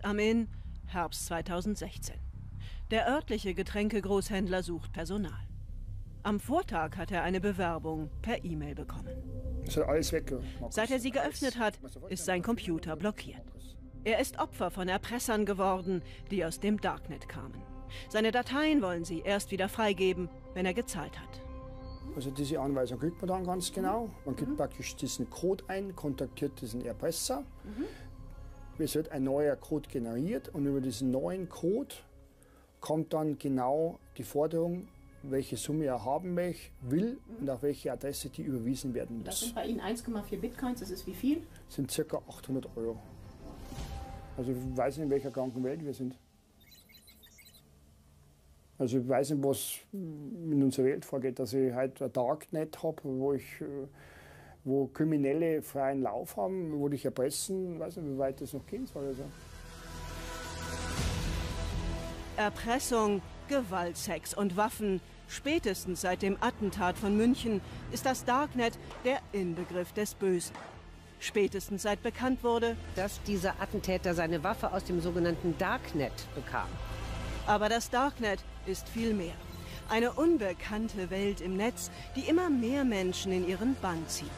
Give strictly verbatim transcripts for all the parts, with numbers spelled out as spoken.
am Inn, Herbst zweitausendsechzehn. Der örtliche Getränkegroßhändler sucht Personal. Am Vortag hat er eine Bewerbung per E-Mail bekommen. Das hat alles weg. Seit er sie geöffnet hat, ist sein Computer blockiert. Er ist Opfer von Erpressern geworden, die aus dem Darknet kamen. Seine Dateien wollen sie erst wieder freigeben, wenn er gezahlt hat. Also diese Anweisung kriegt man dann ganz genau. Man gibt mhm. praktisch diesen Code ein, kontaktiert diesen Erpresser. Mhm. Es wird ein neuer Code generiert und über diesen neuen Code kommt dann genau die Forderung, welche Summe er haben möchte, will mhm. und auf welche Adresse die überwiesen werden muss. Das sind bei Ihnen eins Komma vier Bitcoins, das ist wie viel? Das sind ca. achthundert Euro. Also ich weiß nicht, in welcher kranken Welt wir sind. Also ich weiß nicht, was in unserer Welt vorgeht, dass ich halt ein Darknet habe, wo ich, wo Kriminelle freien Lauf haben, wo dich erpressen. Ich weiß nicht, wie weit das noch gehen soll. Also. Erpressung, Gewalt, Sex und Waffen. Spätestens seit dem Attentat von München ist das Darknet der Inbegriff des Bösen. Spätestens seit bekannt wurde, dass dieser Attentäter seine Waffe aus dem sogenannten Darknet bekam. Aber das Darknet ist viel mehr. Eine unbekannte Welt im Netz, die immer mehr Menschen in ihren Bann zieht.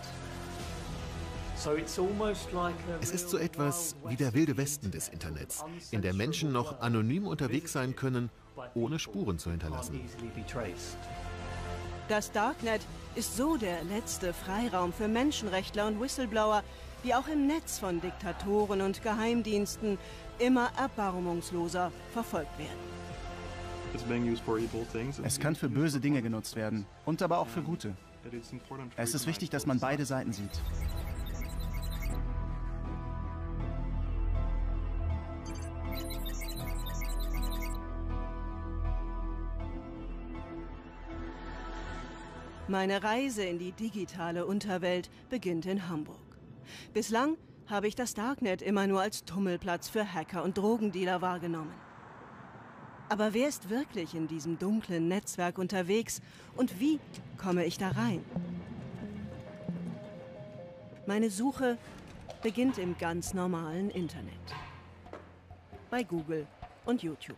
Es ist so etwas wie der wilde Westen des Internets, in der Menschen noch anonym unterwegs sein können, ohne Spuren zu hinterlassen. Das Darknet ist so der letzte Freiraum für Menschenrechtler und Whistleblower, die auch im Netz von Diktatoren und Geheimdiensten immer erbarmungsloser verfolgt werden. Es kann für böse Dinge genutzt werden und aber auch für gute. Es ist wichtig, dass man beide Seiten sieht. Meine Reise in die digitale Unterwelt beginnt in Hamburg. Bislang habe ich das Darknet immer nur als Tummelplatz für Hacker und Drogendealer wahrgenommen. Aber wer ist wirklich in diesem dunklen Netzwerk unterwegs und wie komme ich da rein? Meine Suche beginnt im ganz normalen Internet. Bei Google und YouTube.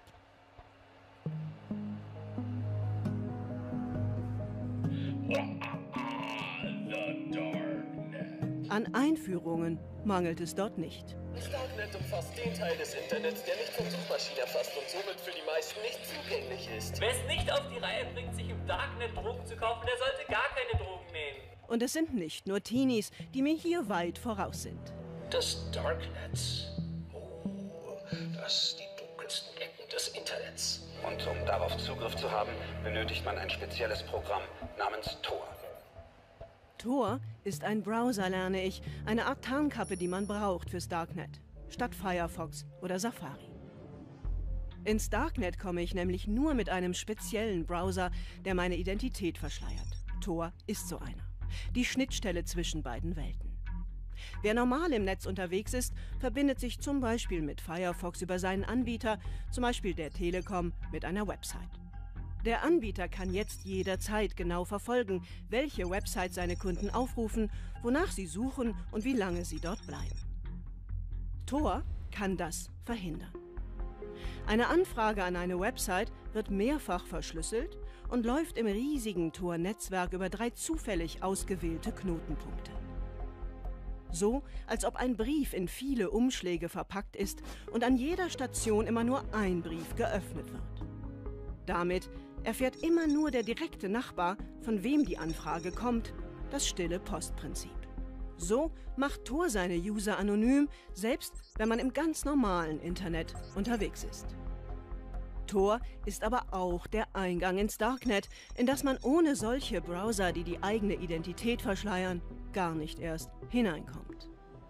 An Einführungen mangelt es dort nicht. Das Darknet umfasst den Teil des Internets, der nicht von Suchmaschinen erfasst und somit für die meisten nicht zugänglich ist. Wer es nicht auf die Reihe bringt, sich im Darknet Drogen zu kaufen, der sollte gar keine Drogen nehmen. Und es sind nicht nur Teenies, die mir hier weit voraus sind. Das Darknet. Oh, das die dunkelsten Ecken des Internets. Und um darauf Zugriff zu haben, benötigt man ein spezielles Programm namens Tor. Tor ist ein Browser, lerne ich, eine Art Tarnkappe, die man braucht fürs Darknet, statt Firefox oder Safari. Ins Darknet komme ich nämlich nur mit einem speziellen Browser, der meine Identität verschleiert. Tor ist so einer. Die Schnittstelle zwischen beiden Welten. Wer normal im Netz unterwegs ist, verbindet sich zum Beispiel mit Firefox über seinen Anbieter, zum Beispiel der Telekom, mit einer Website. Der Anbieter kann jetzt jederzeit genau verfolgen, welche Website seine Kunden aufrufen, wonach sie suchen und wie lange sie dort bleiben. Tor kann das verhindern. Eine Anfrage an eine Website wird mehrfach verschlüsselt und läuft im riesigen Tor-Netzwerk über drei zufällig ausgewählte Knotenpunkte. So, als ob ein Brief in viele Umschläge verpackt ist und an jeder Station immer nur ein Brief geöffnet wird. Damit erfährt immer nur der direkte Nachbar, von wem die Anfrage kommt, das stille Postprinzip. So macht Tor seine User anonym, selbst wenn man im ganz normalen Internet unterwegs ist. Tor ist aber auch der Eingang ins Darknet, in das man ohne solche Browser, die die eigene Identität verschleiern, gar nicht erst hineinkommt.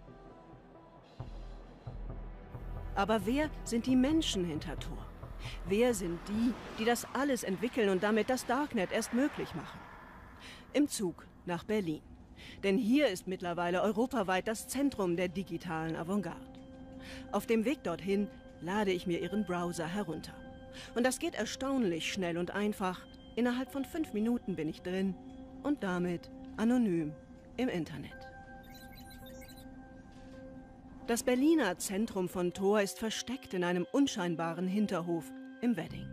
Aber wer sind die Menschen hinter Tor? Wer sind die, die das alles entwickeln und damit das Darknet erst möglich machen? Im Zug nach Berlin. Denn hier ist mittlerweile europaweit das Zentrum der digitalen Avantgarde. Auf dem Weg dorthin lade ich mir ihren Browser herunter. Und das geht erstaunlich schnell und einfach. Innerhalb von fünf Minuten bin ich drin und damit anonym im Internet. Das Berliner Zentrum von Tor ist versteckt in einem unscheinbaren Hinterhof im Wedding.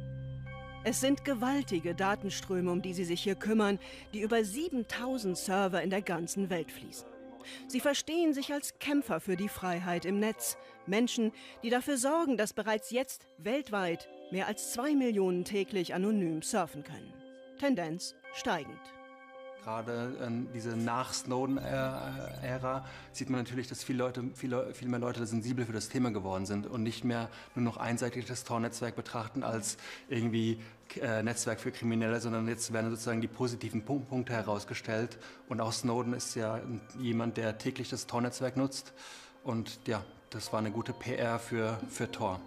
Es sind gewaltige Datenströme, um die sie sich hier kümmern, die über siebentausend Server in der ganzen Welt fließen. Sie verstehen sich als Kämpfer für die Freiheit im Netz. Menschen, die dafür sorgen, dass bereits jetzt weltweit mehr als zwei Millionen täglich anonym surfen können. Tendenz steigend. Gerade äh, diese Nach-Snowden-Ära sieht man natürlich, dass viele Leute, viele, viel mehr Leute sensibel für das Thema geworden sind und nicht mehr nur noch einseitig das Tor-Netzwerk betrachten als irgendwie äh, Netzwerk für Kriminelle, sondern jetzt werden sozusagen die positiven Punkt, Punkte herausgestellt. Und auch Snowden ist ja jemand, der täglich das Tor-Netzwerk nutzt. Und ja, das war eine gute P R für, für Tor.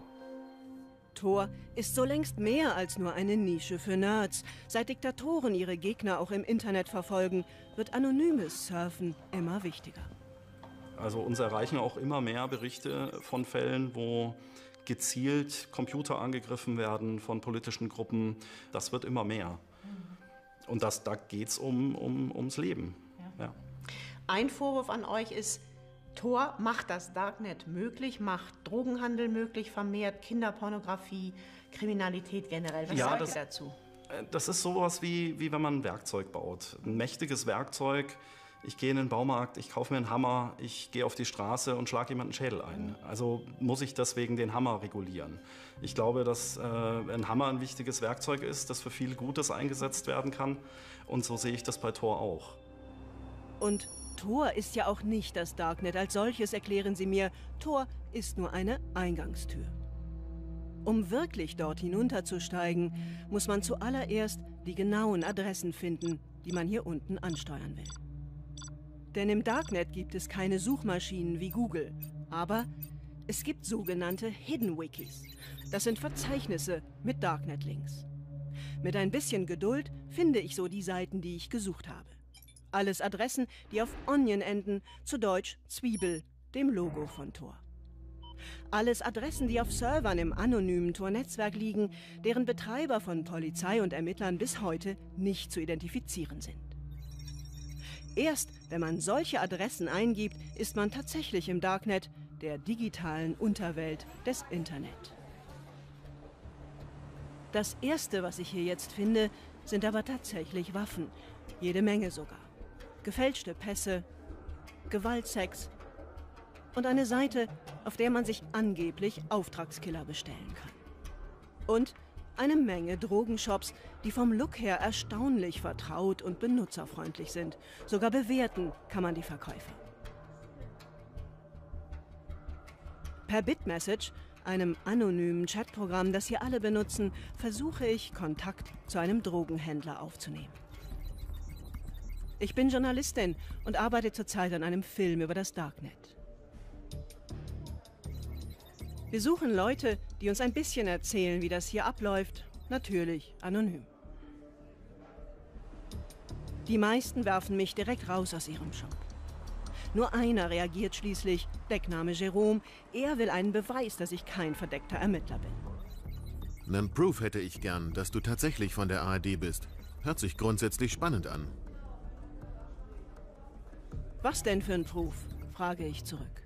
Tor ist so längst mehr als nur eine Nische für Nerds. Seit Diktatoren ihre Gegner auch im Internet verfolgen, wird anonymes Surfen immer wichtiger. Also uns erreichen auch immer mehr Berichte von Fällen, wo gezielt Computer angegriffen werden von politischen Gruppen. Das wird immer mehr. Und das, da geht es um, um, ums Leben. Ja. Ja. Ein Vorwurf an euch ist, Tor macht das Darknet möglich, macht Drogenhandel möglich, vermehrt Kinderpornografie, Kriminalität generell. Was ja, sagt das, ihr dazu? Das ist sowas wie, wie wenn man ein Werkzeug baut. Ein mächtiges Werkzeug. Ich gehe in den Baumarkt, ich kaufe mir einen Hammer, ich gehe auf die Straße und schlage jemanden Schädel ein. Also muss ich deswegen den Hammer regulieren. Ich glaube, dass äh, ein Hammer ein wichtiges Werkzeug ist, das für viel Gutes eingesetzt werden kann. Und so sehe ich das bei Tor auch. Und Tor ist ja auch nicht das Darknet als solches, erklären sie mir. Tor ist nur eine Eingangstür. Um wirklich dort hinunterzusteigen, muss man zuallererst die genauen Adressen finden, die man hier unten ansteuern will. Denn im Darknet gibt es keine Suchmaschinen wie Google, aber es gibt sogenannte Hidden Wikis. Das sind Verzeichnisse mit Darknet-Links. Mit ein bisschen Geduld finde ich so die Seiten, die ich gesucht habe. Alles Adressen, die auf Onion enden, zu Deutsch Zwiebel, dem Logo von Tor. Alles Adressen, die auf Servern im anonymen Tor-Netzwerk liegen, deren Betreiber von Polizei und Ermittlern bis heute nicht zu identifizieren sind. Erst wenn man solche Adressen eingibt, ist man tatsächlich im Darknet, der digitalen Unterwelt des Internet. Das Erste, was ich hier jetzt finde, sind aber tatsächlich Waffen. Jede Menge sogar. Gefälschte Pässe, Gewaltsex und eine Seite, auf der man sich angeblich Auftragskiller bestellen kann. Und eine Menge Drogenshops, die vom Look her erstaunlich vertraut und benutzerfreundlich sind. Sogar bewerten kann man die Verkäufer. Per BitMessage, einem anonymen Chatprogramm, das hier alle benutzen, versuche ich, Kontakt zu einem Drogenhändler aufzunehmen. Ich bin Journalistin und arbeite zurzeit an einem Film über das Darknet. Wir suchen Leute, die uns ein bisschen erzählen, wie das hier abläuft, natürlich anonym. Die meisten werfen mich direkt raus aus ihrem Shop. Nur einer reagiert schließlich, Deckname Jerome. Er will einen Beweis, dass ich kein verdeckter Ermittler bin. Nen Proof hätte ich gern, dass du tatsächlich von der A R D bist. Hört sich grundsätzlich spannend an. Was denn für ein Proof? Frage ich zurück.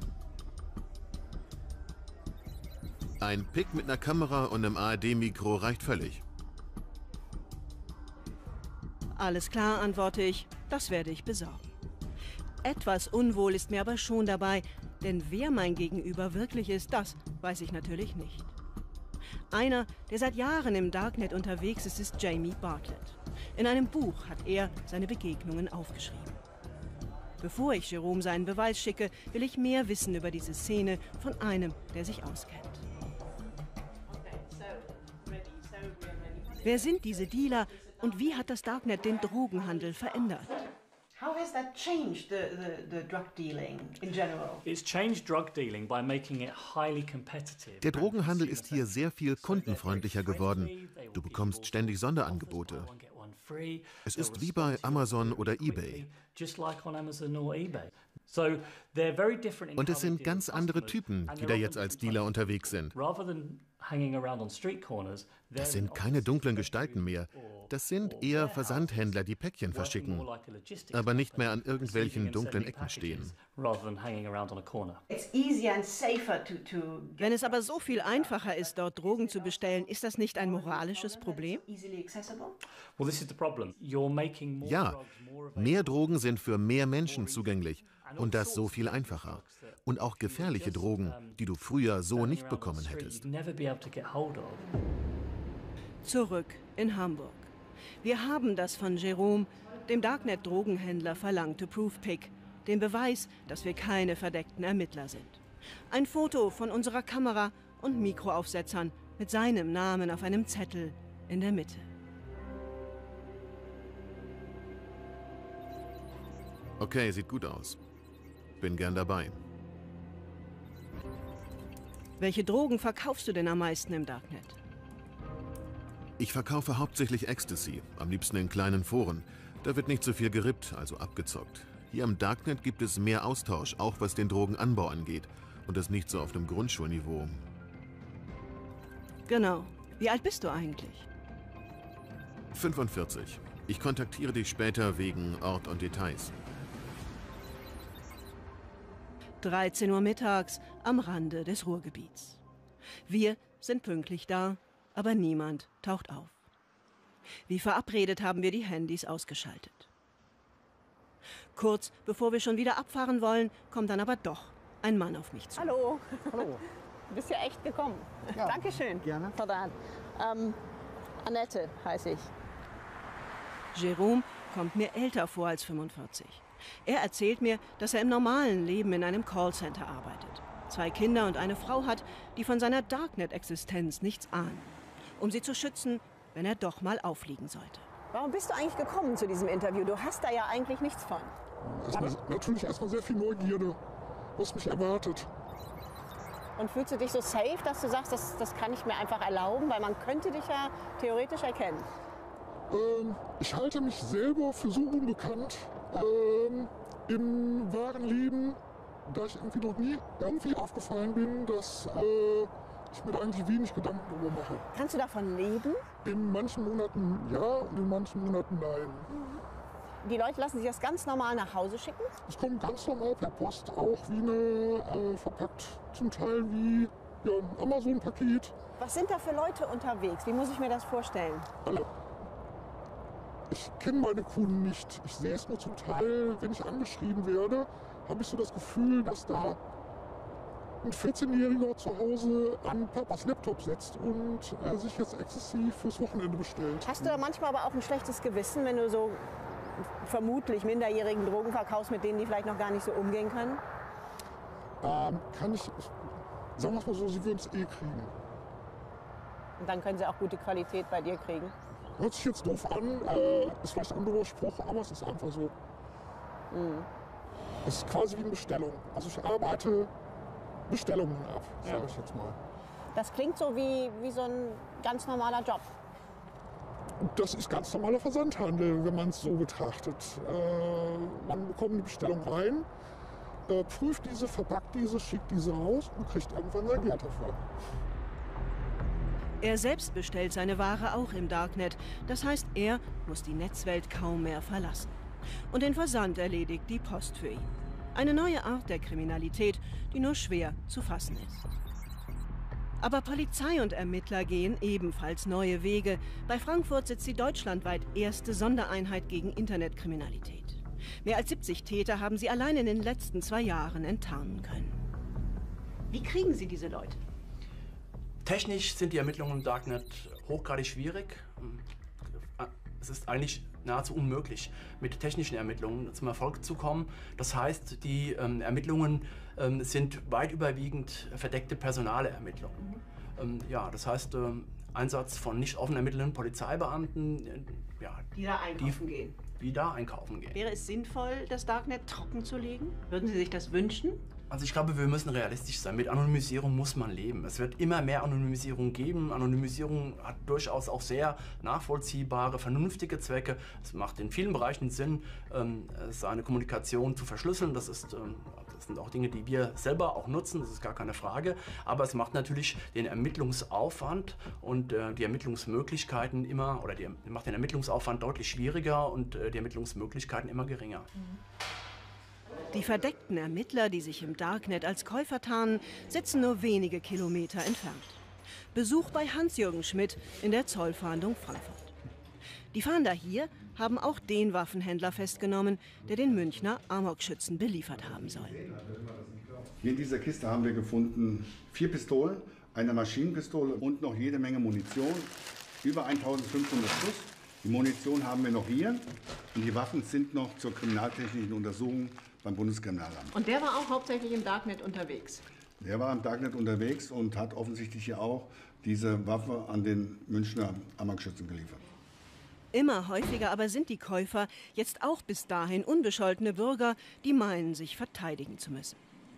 Ein Pick mit einer Kamera und einem A R D-Mikro reicht völlig. Alles klar, antworte ich. Das werde ich besorgen. Etwas unwohl ist mir aber schon dabei, denn wer mein Gegenüber wirklich ist, das weiß ich natürlich nicht. Einer, der seit Jahren im Darknet unterwegs ist, ist Jamie Bartlett. In einem Buch hat er seine Begegnungen aufgeschrieben. Bevor ich Jerome seinen Beweis schicke, will ich mehr wissen über diese Szene von einem, der sich auskennt. Wer sind diese Dealer und wie hat das Darknet den Drogenhandel verändert? How has that changed the, the, the drug dealing in general? It's changed drug dealing by making it highly competitive. Der Drogenhandel ist hier sehr viel kundenfreundlicher geworden. Du bekommst ständig Sonderangebote. Es ist wie bei Amazon oder eBay. Und es sind ganz andere Typen, die da jetzt als Dealer unterwegs sind. hanging around on street corners. Das sind keine dunklen Gestalten mehr. Das sind eher Versandhändler, die Päckchen verschicken, aber nicht mehr an irgendwelchen dunklen Ecken stehen. Wenn es aber so viel einfacher ist, dort Drogen zu bestellen, ist das nicht ein moralisches Problem? Ja, mehr Drogen sind für mehr Menschen zugänglich und das so viel einfacher. Und auch gefährliche Drogen, die du früher so nicht bekommen hättest. Zurück in Hamburg. Wir haben das von Jerome, dem Darknet-Drogenhändler, verlangte Proof-Pic, den Beweis, dass wir keine verdeckten Ermittler sind. Ein Foto von unserer Kamera und Mikroaufsetzern mit seinem Namen auf einem Zettel in der Mitte. Okay, sieht gut aus. Bin gern dabei. Welche Drogen verkaufst du denn am meisten im Darknet? Ich verkaufe hauptsächlich Ecstasy, am liebsten in kleinen Foren. Da wird nicht so viel gerippt, also abgezockt. Hier am Darknet gibt es mehr Austausch, auch was den Drogenanbau angeht. Und das nicht so auf dem Grundschulniveau. Genau. Wie alt bist du eigentlich? fünfundvierzig. Ich kontaktiere dich später wegen Ort und Details. dreizehn Uhr mittags am Rande des Ruhrgebiets. Wir sind pünktlich da, aber niemand taucht auf. Wie verabredet haben wir die Handys ausgeschaltet. Kurz bevor wir schon wieder abfahren wollen, kommt dann aber doch ein Mann auf mich zu. Hallo. Hallo. Du bist ja echt gekommen. Ja, Dankeschön. Gerne. Verdammt. Ähm, Annette heiße ich. Jerome kommt mir älter vor als fünfundvierzig. Er erzählt mir, dass er im normalen Leben in einem Callcenter arbeitet. Zwei Kinder und eine Frau hat, die von seiner Darknet-Existenz nichts ahnen. Um sie zu schützen, wenn er doch mal auffliegen sollte. Warum bist du eigentlich gekommen zu diesem Interview? Du hast da ja eigentlich nichts von. Erstmal, natürlich erstmal sehr viel Neugierde, was mich erwartet. Und fühlst du dich so safe, dass du sagst, das, das kann ich mir einfach erlauben? Weil man könnte dich ja theoretisch erkennen. Ähm, ich halte mich selber für so unbekannt ähm, im wahren Leben, da ich irgendwie noch nie irgendwie aufgefallen bin, dass äh, ich mir da eigentlich wenig Gedanken darüber mache. Kannst du davon leben? In manchen Monaten ja und in manchen Monaten nein. Die Leute lassen sich das ganz normal nach Hause schicken? Es kommt ganz normal per Post, auch wie eine, äh, verpackt zum Teil wie ja, ein Amazon-Paket. Was sind da für Leute unterwegs? Wie muss ich mir das vorstellen? Alle. Ich kenne meine Kunden nicht. Ich sehe es nur zum Teil, wenn ich angeschrieben werde, habe ich so das Gefühl, dass da ein vierzehnjähriger zu Hause an Papas Laptop sitzt und äh, sich jetzt Ecstasy fürs Wochenende bestellt. Hast du da manchmal aber auch ein schlechtes Gewissen, wenn du so vermutlich minderjährigen Drogen verkaufst, mit denen die vielleicht noch gar nicht so umgehen können? Ähm, kann ich, sagen wir es mal so, sie würden es eh kriegen. Und dann können sie auch gute Qualität bei dir kriegen? Hört sich jetzt doof an, äh, ist vielleicht ein anderer Spruch, aber es ist einfach so. Mhm. Es ist quasi wie eine Bestellung. Also ich arbeite Bestellungen ab, sage ja. ich jetzt mal. Das klingt so wie, wie so ein ganz normaler Job. Das ist ganz normaler Versandhandel, wenn man es so betrachtet. Äh, man bekommt eine Bestellung rein, äh, prüft diese, verpackt diese, schickt diese raus und kriegt irgendwann sein Geld dafür. Er selbst bestellt seine Ware auch im Darknet. Das heißt, er muss die Netzwelt kaum mehr verlassen. Und den Versand erledigt die Post für ihn. Eine neue Art der Kriminalität, die nur schwer zu fassen ist. Aber Polizei und Ermittler gehen ebenfalls neue Wege. Bei Frankfurt sitzt die deutschlandweit erste Sondereinheit gegen Internetkriminalität. Mehr als siebzig Täter haben sie allein in den letzten zwei Jahren enttarnen können. Wie kriegen Sie diese Leute? Technisch sind die Ermittlungen im Darknet hochgradig schwierig. Es ist eigentlich nahezu unmöglich, mit technischen Ermittlungen zum Erfolg zu kommen. Das heißt, die ähm, Ermittlungen ähm, sind weit überwiegend verdeckte personale Ermittlungen. Mhm. Ähm, ja, das heißt, ähm, Einsatz von nicht offen ermittelnden Polizeibeamten, äh, ja, die da einkaufen die, gehen. Die da einkaufen gehen. Wäre es sinnvoll, das Darknet trocken zu legen? Würden Sie sich das wünschen? Also ich glaube, wir müssen realistisch sein. Mit Anonymisierung muss man leben. Es wird immer mehr Anonymisierung geben. Anonymisierung hat durchaus auch sehr nachvollziehbare, vernünftige Zwecke. Es macht in vielen Bereichen Sinn, seine Kommunikation zu verschlüsseln. Das ist Das sind auch Dinge, die wir selber auch nutzen, das ist gar keine Frage. Aber es macht natürlich den Ermittlungsaufwand und äh, die Ermittlungsmöglichkeiten immer, oder die, macht den Ermittlungsaufwand deutlich schwieriger und äh, die Ermittlungsmöglichkeiten immer geringer. Die verdeckten Ermittler, die sich im Darknet als Käufer tarnen, sitzen nur wenige Kilometer entfernt. Besuch bei Hans-Jürgen Schmidt in der Zollfahndung Frankfurt. Die Fahnder hier haben auch den Waffenhändler festgenommen, der den Münchner Amokschützen beliefert haben soll. Hier in dieser Kiste haben wir gefunden vier Pistolen, eine Maschinenpistole und noch jede Menge Munition, über eintausendfünfhundert Schuss. Die Munition haben wir noch hier und die Waffen sind noch zur kriminaltechnischen Untersuchung beim Bundeskriminalamt. Und der war auch hauptsächlich im Darknet unterwegs? Der war im Darknet unterwegs und hat offensichtlich hier auch diese Waffe an den Münchner Amokschützen geliefert. Immer häufiger aber sind die Käufer jetzt auch bis dahin unbescholtene Bürger, die meinen, sich verteidigen zu müssen.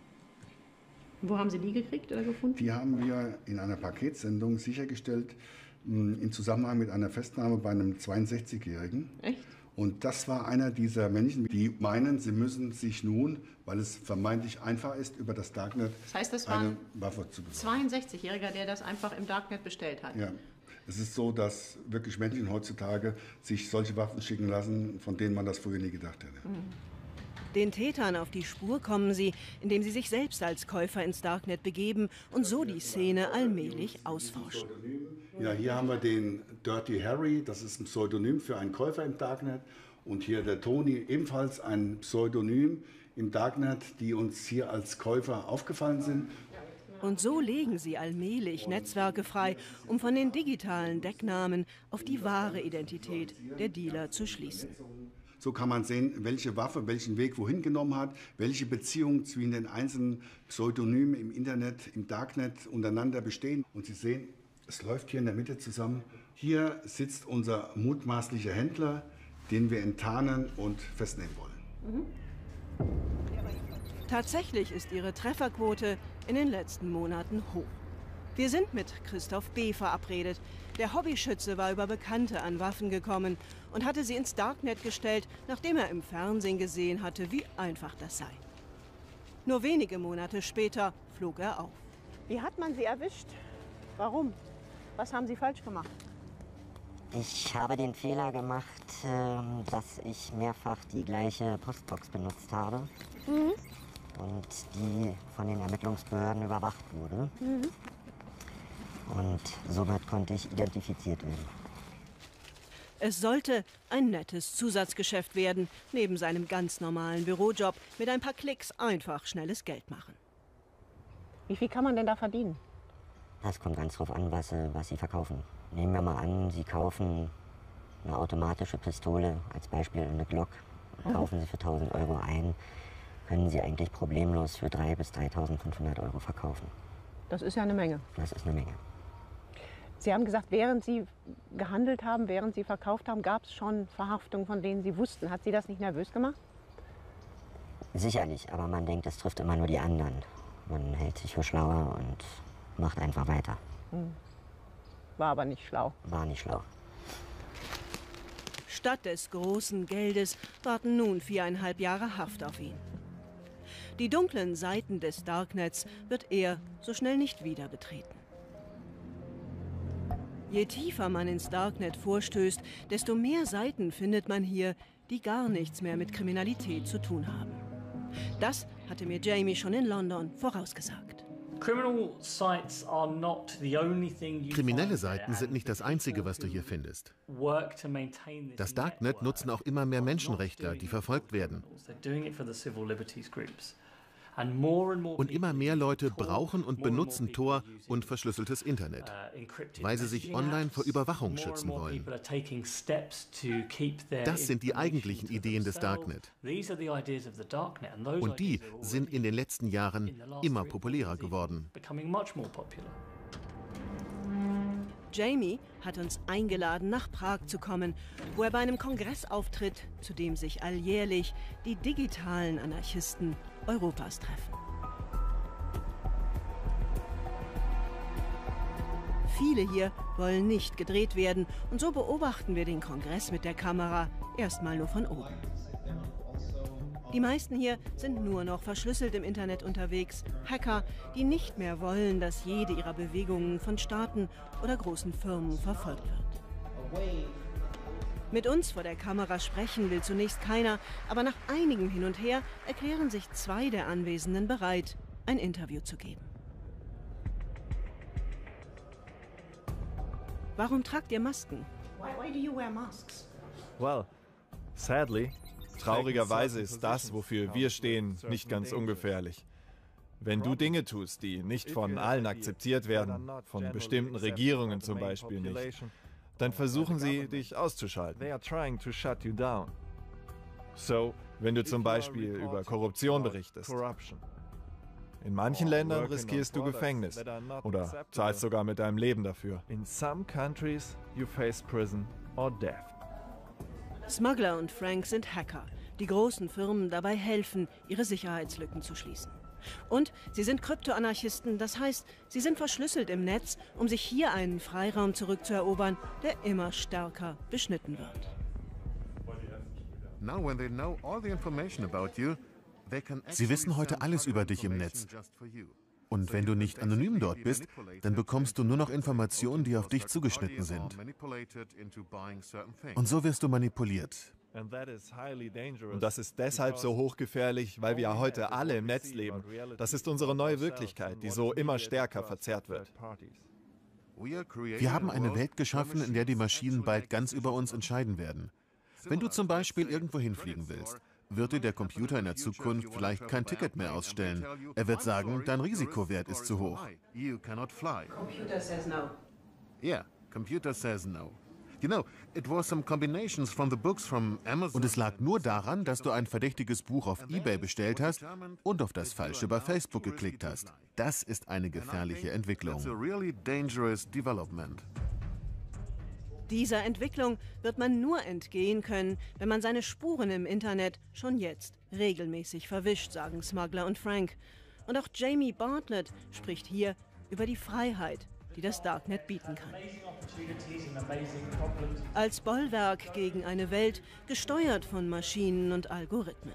Wo haben Sie die gekriegt oder gefunden? Die haben wir in einer Paketsendung sichergestellt, im Zusammenhang mit einer Festnahme bei einem zweiundsechzigjährigen. Echt? Und das war einer dieser Menschen, die meinen, sie müssen sich nun, weil es vermeintlich einfach ist, über das Darknet das heißt, das war eine ein Waffe zu besorgen. zweiundsechzigjähriger, der das einfach im Darknet bestellt hat? Ja. Es ist so, dass wirklich Menschen heutzutage sich solche Waffen schicken lassen, von denen man das früher nie gedacht hätte. Den Tätern auf die Spur kommen sie, indem sie sich selbst als Käufer ins Darknet begeben und so die Szene allmählich ausforschen. Ja, hier haben wir den Dirty Harry, das ist ein Pseudonym für einen Käufer im Darknet. Und hier der Tony, ebenfalls ein Pseudonym im Darknet, die uns hier als Käufer aufgefallen sind. Und so legen sie allmählich Netzwerke frei, um von den digitalen Decknamen auf die wahre Identität der Dealer zu schließen. So kann man sehen, welche Waffe welchen Weg wohin genommen hat, welche Beziehungen zwischen den einzelnen Pseudonymen im Internet, im Darknet untereinander bestehen. Und Sie sehen, es läuft hier in der Mitte zusammen. Hier sitzt unser mutmaßlicher Händler, den wir enttarnen und festnehmen wollen. Mhm. Tatsächlich ist ihre Trefferquote in den letzten Monaten hoch. Wir sind mit Christoph B. verabredet. Der Hobbyschütze war über Bekannte an Waffen gekommen und hatte sie ins Darknet gestellt, nachdem er im Fernsehen gesehen hatte, wie einfach das sei. Nur wenige Monate später flog er auf. Wie hat man sie erwischt? Warum? Was haben Sie falsch gemacht? Ich habe den Fehler gemacht, dass ich mehrfach die gleiche Postbox benutzt habe. Mhm. Und die von den Ermittlungsbehörden überwacht wurde. Mhm. Und somit konnte ich identifiziert werden. Es sollte ein nettes Zusatzgeschäft werden, neben seinem ganz normalen Bürojob mit ein paar Klicks einfach schnelles Geld machen. Wie viel kann man denn da verdienen? Das kommt ganz drauf an, was, was Sie verkaufen. Nehmen wir mal an, Sie kaufen eine automatische Pistole, als Beispiel eine Glock, kaufen Sie für tausend Euro ein, können Sie eigentlich problemlos für dreitausend bis dreitausendfünfhundert Euro verkaufen. Das ist ja eine Menge. Das ist eine Menge. Sie haben gesagt, während Sie gehandelt haben, während Sie verkauft haben, gab es schon Verhaftungen, von denen Sie wussten. Hat Sie das nicht nervös gemacht? Sicherlich, aber man denkt, es trifft immer nur die anderen. Man hält sich für schlauer und macht einfach weiter. Hm. War aber nicht schlau. War nicht schlau. Statt des großen Geldes warten nun viereinhalb Jahre Haft auf ihn. Die dunklen Seiten des Darknets wird er so schnell nicht wieder betreten. Je tiefer man ins Darknet vorstößt, desto mehr Seiten findet man hier, die gar nichts mehr mit Kriminalität zu tun haben. Das hatte mir Jamie schon in London vorausgesagt. Kriminelle Seiten sind nicht das Einzige, was du hier findest. Das Darknet nutzen auch immer mehr Menschenrechtler, die verfolgt werden. Und immer mehr Leute brauchen und benutzen Tor und verschlüsseltes Internet, weil sie sich online vor Überwachung schützen wollen. Das sind die eigentlichen Ideen des Darknet. Und die sind in den letzten Jahren immer populärer geworden. Jamie hat uns eingeladen, nach Prag zu kommen, wo er bei einem Kongress auftritt, zu dem sich alljährlich die digitalen Anarchisten Europas treffen. Viele hier wollen nicht gedreht werden und so beobachten wir den Kongress mit der Kamera erstmal nur von oben. Die meisten hier sind nur noch verschlüsselt im Internet unterwegs. Hacker, die nicht mehr wollen, dass jede ihrer Bewegungen von Staaten oder großen Firmen verfolgt wird. Mit uns vor der Kamera sprechen will zunächst keiner, aber nach einigem Hin und Her erklären sich zwei der Anwesenden bereit, ein Interview zu geben. Warum tragt ihr Masken? Why, why do you wear masks? Well, sadly, traurigerweise ist das, wofür wir stehen, nicht ganz ungefährlich. Wenn du Dinge tust, die nicht von allen akzeptiert werden, von bestimmten Regierungen zum Beispiel nicht, dann versuchen sie, dich auszuschalten. So, wenn du zum Beispiel über Korruption berichtest. In manchen Ländern riskierst du Gefängnis oder zahlst sogar mit deinem Leben dafür. In some countries you face prison or death. Smuggler und Frank sind Hacker, die großen Firmen dabei helfen, ihre Sicherheitslücken zu schließen. Und sie sind Kryptoanarchisten, das heißt, sie sind verschlüsselt im Netz, um sich hier einen Freiraum zurückzuerobern, der immer stärker beschnitten wird. Sie wissen heute alles über dich im Netz. Und wenn du nicht anonym dort bist, dann bekommst du nur noch Informationen, die auf dich zugeschnitten sind. Und so wirst du manipuliert. Und das ist deshalb so hochgefährlich, weil wir ja heute alle im Netz leben. Das ist unsere neue Wirklichkeit, die so immer stärker verzerrt wird. Wir haben eine Welt geschaffen, in der die Maschinen bald ganz über uns entscheiden werden. Wenn du zum Beispiel irgendwo hinfliegen willst, wird dir der Computer in der Zukunft vielleicht kein Ticket mehr ausstellen. Er wird sagen, dein Risikowert ist zu hoch. Computer says no. Yeah, computer says no. You know, it was some combinations from the books from Amazon. Und es lag nur daran, dass du ein verdächtiges Buch auf eBay bestellt hast und auf das Falsche bei Facebook geklickt hast. Das ist eine gefährliche Entwicklung. Dieser Entwicklung wird man nur entgehen können, wenn man seine Spuren im Internet schon jetzt regelmäßig verwischt, sagen Smuggler und Frank. Und auch Jamie Bartlett spricht hier über die Freiheit, die das Darknet bieten kann. Als Bollwerk gegen eine Welt, gesteuert von Maschinen und Algorithmen.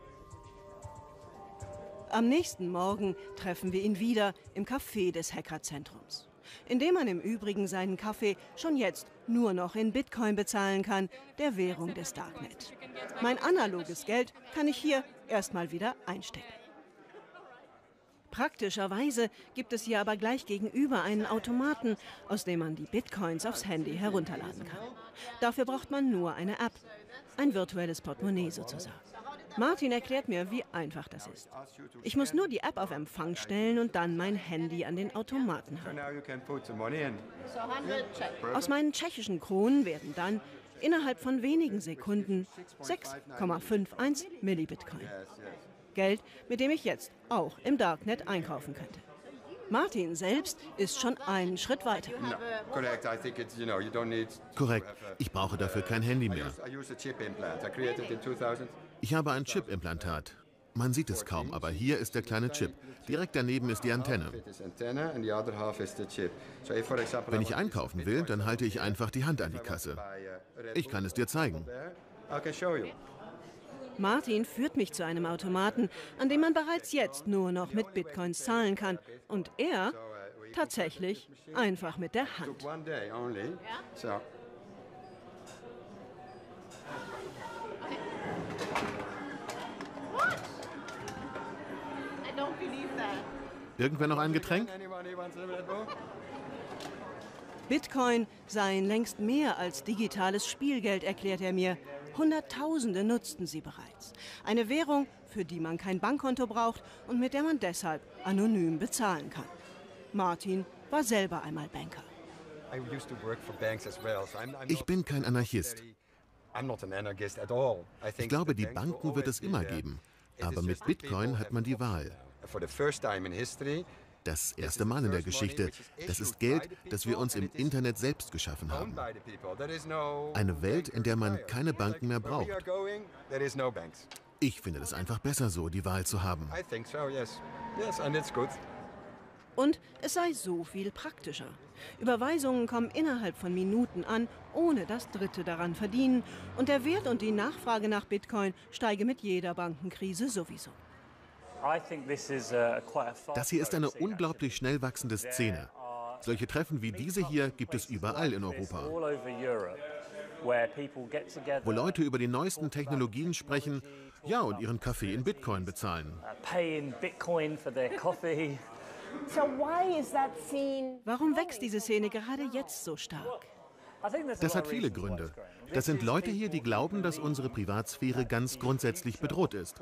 Am nächsten Morgen treffen wir ihn wieder im Café des Hackerzentrums, in dem man im Übrigen seinen Kaffee schon jetzt nur noch in Bitcoin bezahlen kann, der Währung des Darknet. Mein analoges Geld kann ich hier erstmal wieder einstecken. Praktischerweise gibt es hier aber gleich gegenüber einen Automaten, aus dem man die Bitcoins aufs Handy herunterladen kann. Dafür braucht man nur eine App, ein virtuelles Portemonnaie sozusagen. Martin erklärt mir, wie einfach das ist. Ich muss nur die App auf Empfang stellen und dann mein Handy an den Automaten halten. Aus meinen tschechischen Kronen werden dann innerhalb von wenigen Sekunden sechs Komma einundfünfzig Millibitcoin. Geld, mit dem ich jetzt auch im Darknet einkaufen könnte. Martin selbst ist schon einen Schritt weiter. Korrekt. Ich brauche dafür kein Handy mehr. Ich habe ein Chip-Implantat. Man sieht es kaum, aber hier ist der kleine Chip. Direkt daneben ist die Antenne. Wenn ich einkaufen will, dann halte ich einfach die Hand an die Kasse. Ich kann es dir zeigen. Martin führt mich zu einem Automaten, an dem man bereits jetzt nur noch mit Bitcoins zahlen kann. Und er tatsächlich einfach mit der Hand. Irgendwer noch ein Getränk? Bitcoin seien längst mehr als digitales Spielgeld, erklärt er mir. Hunderttausende nutzten sie bereits. Eine Währung, für die man kein Bankkonto braucht und mit der man deshalb anonym bezahlen kann. Martin war selber einmal Banker. Ich bin kein Anarchist. Ich glaube, die Banken wird es immer geben. Aber mit Bitcoin hat man die Wahl. Das erste Mal in der Geschichte. Das ist Geld, das wir uns im Internet selbst geschaffen haben. Eine Welt, in der man keine Banken mehr braucht. Ich finde es einfach besser so, die Wahl zu haben. Und es sei so viel praktischer. Überweisungen kommen innerhalb von Minuten an, ohne dass Dritte daran verdienen. Und der Wert und die Nachfrage nach Bitcoin steige mit jeder Bankenkrise sowieso. Das hier ist eine unglaublich schnell wachsende Szene. Solche Treffen wie diese hier gibt es überall in Europa. Wo Leute über die neuesten Technologien sprechen, ja, und ihren Kaffee in Bitcoin bezahlen. Warum wächst diese Szene gerade jetzt so stark? Das hat viele Gründe. Das sind Leute hier, die glauben, dass unsere Privatsphäre ganz grundsätzlich bedroht ist.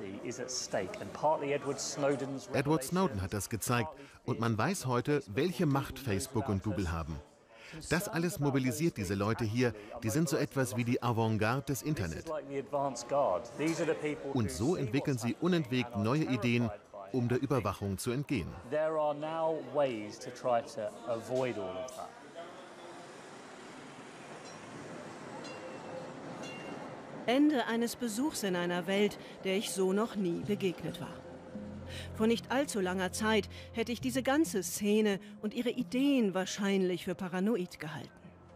Edward Snowden hat das gezeigt und man weiß heute, welche Macht Facebook und Google haben. Das alles mobilisiert diese Leute hier, die sind so etwas wie die Avantgarde des Internet. Und so entwickeln sie unentwegt neue Ideen, um der Überwachung zu entgehen. Ende eines Besuchs in einer Welt, der ich so noch nie begegnet war. Vor nicht allzu langer Zeit hätte ich diese ganze Szene und ihre Ideen wahrscheinlich für paranoid gehalten.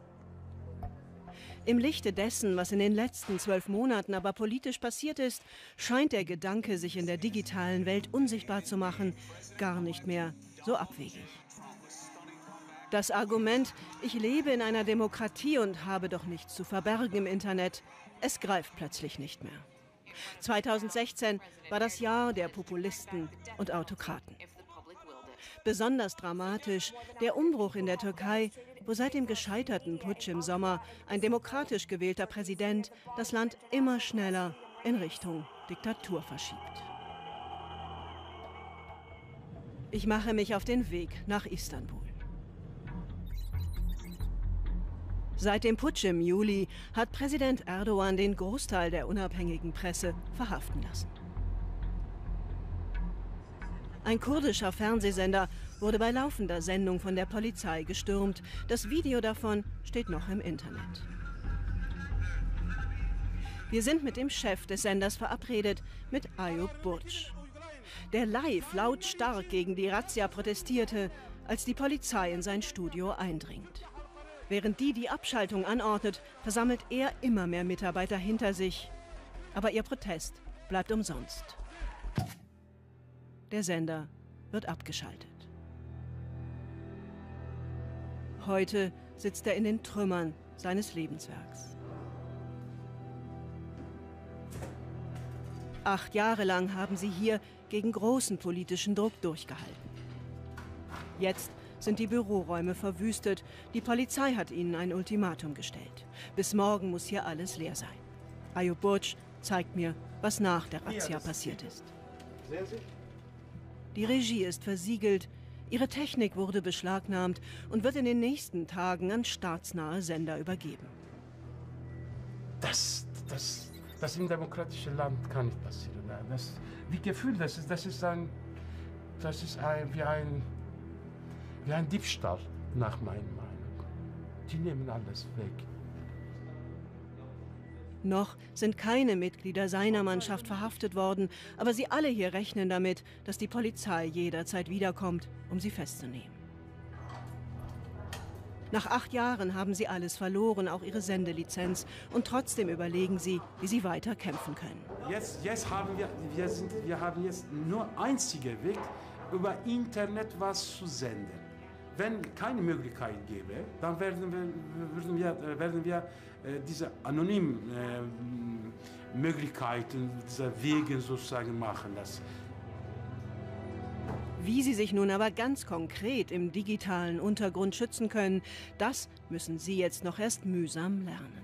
Im Lichte dessen, was in den letzten zwölf Monaten aber politisch passiert ist, scheint der Gedanke, sich in der digitalen Welt unsichtbar zu machen, gar nicht mehr so abwegig. Das Argument, ich lebe in einer Demokratie und habe doch nichts zu verbergen im Internet, es greift plötzlich nicht mehr. zweitausendsechzehn war das Jahr der Populisten und Autokraten. Besonders dramatisch der Umbruch in der Türkei, wo seit dem gescheiterten Putsch im Sommer ein demokratisch gewählter Präsident das Land immer schneller in Richtung Diktatur verschiebt. Ich mache mich auf den Weg nach Istanbul. Seit dem Putsch im Juli hat Präsident Erdogan den Großteil der unabhängigen Presse verhaften lassen. Ein kurdischer Fernsehsender wurde bei laufender Sendung von der Polizei gestürmt. Das Video davon steht noch im Internet. Wir sind mit dem Chef des Senders verabredet, mit Ayub Burç, der live lautstark gegen die Razzia protestierte, als die Polizei in sein Studio eindringt. Während die die Abschaltung anordnet, versammelt er immer mehr Mitarbeiter hinter sich. Aber ihr Protest bleibt umsonst. Der Sender wird abgeschaltet. Heute sitzt er in den Trümmern seines Lebenswerks. Acht Jahre lang haben sie hier gegen großen politischen Druck durchgehalten. Jetzt sind die Büroräume verwüstet. Die Polizei hat ihnen ein Ultimatum gestellt. Bis morgen muss hier alles leer sein. Ayub Burç zeigt mir, was nach der Razzia passiert ist. Die Regie ist versiegelt, ihre Technik wurde beschlagnahmt und wird in den nächsten Tagen an staatsnahe Sender übergeben. Das, das, das im demokratischen Land kann nicht passieren. Das, wie Gefühl, das ist, das ist ein, das ist ein, wie ein, wie ein Diebstahl nach meiner Meinung. Die nehmen alles weg. Noch sind keine Mitglieder seiner Mannschaft verhaftet worden, aber sie alle hier rechnen damit, dass die Polizei jederzeit wiederkommt, um sie festzunehmen. Nach acht Jahren haben sie alles verloren, auch ihre Sendelizenz, und trotzdem überlegen sie, wie sie weiter kämpfen können. Jetzt, jetzt haben wir, wir, sind, wir haben jetzt nur einziger Weg, über Internet was zu senden. Wenn keine Möglichkeit gäbe, dann werden wir, würden wir, werden wir äh, diese anonymen äh, Möglichkeiten, diese Wege sozusagen machen lassen. Wie sie sich nun aber ganz konkret im digitalen Untergrund schützen können, das müssen sie jetzt noch erst mühsam lernen.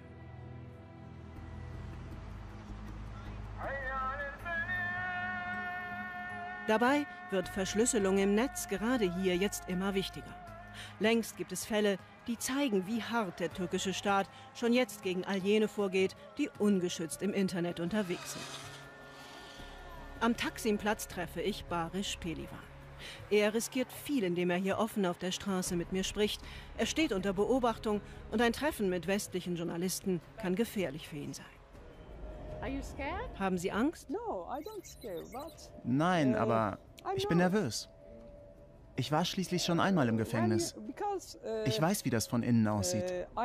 Dabei wird Verschlüsselung im Netz gerade hier jetzt immer wichtiger. Längst gibt es Fälle, die zeigen, wie hart der türkische Staat schon jetzt gegen all jene vorgeht, die ungeschützt im Internet unterwegs sind. Am Taksimplatz treffe ich Barış Pehlivan. Er riskiert viel, indem er hier offen auf der Straße mit mir spricht. Er steht unter Beobachtung und ein Treffen mit westlichen Journalisten kann gefährlich für ihn sein. Haben Sie Angst? Nein, aber ich bin nervös. Ich war schließlich schon einmal im Gefängnis. Ich weiß, wie das von innen aussieht.